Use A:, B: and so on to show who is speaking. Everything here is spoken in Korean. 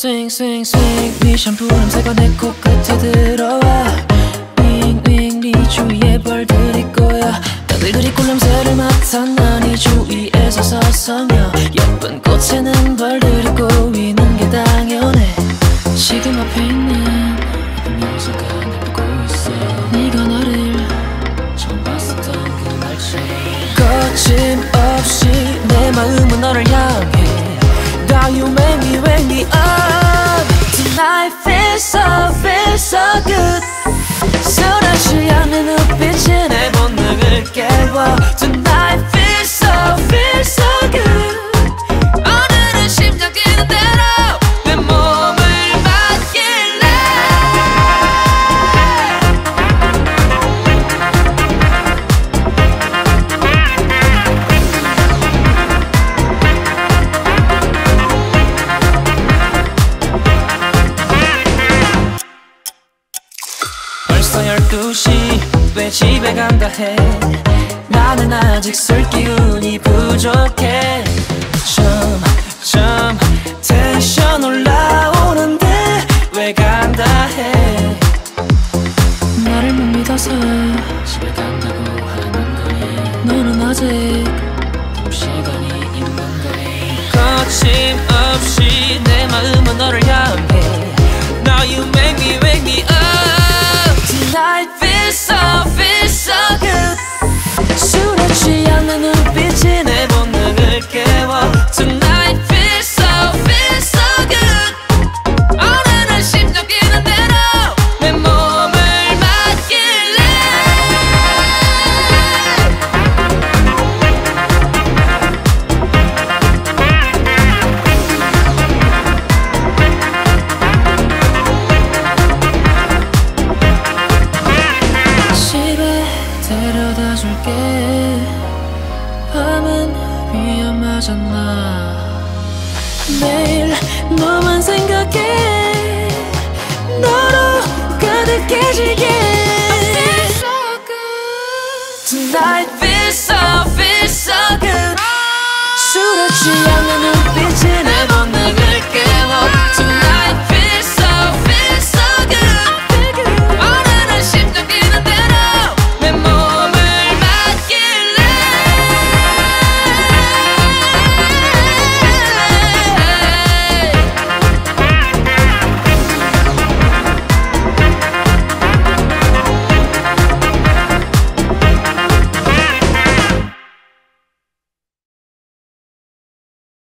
A: swing swing swing 네 샴푸 냄새가 내 코끝에 들어와 윙윙 네 주위에 벌들이 꼬여 너희들이 꿀냄새를 맡아 난 이 주위에서 서성여 예쁜 꽃에는 벌들이 꼬이는 게 당연해 지금 앞에 있는 예쁜 여자가 날 보고 있어 네가 나를 처음 봤었던 그 날처럼 거침없이 내 마음은 너를 향해 Now you wake me up Tonight feels so good 술하지 않는 눈빛이 내 본능을 깨워 Tonight feels so good 오늘은 심장 뛰는 대로 내 몸을 맡길래 벌써 12시 왜 집에 간다 해 나는 아직 술 기운이 부족해 점점 텐션 올라오는데 왜 간다 해 나를 못 믿어서 집에 간다고 하는 거니 너는 아직 볼 시간이 있는 거니 거침없이 내 마음은 너를 향해 Now you wake me up Tonight feels so good 술에 취하는 눈빛이 내 본능을 깨워 Tonight feels so good 오늘은 심장 뛰는 대로 내 몸을 맡길래 집에 데려다 줄게 밤은 위험하잖아 매일 너만 생각해 너로 가득해지게 Tonight feels so good 술을 취해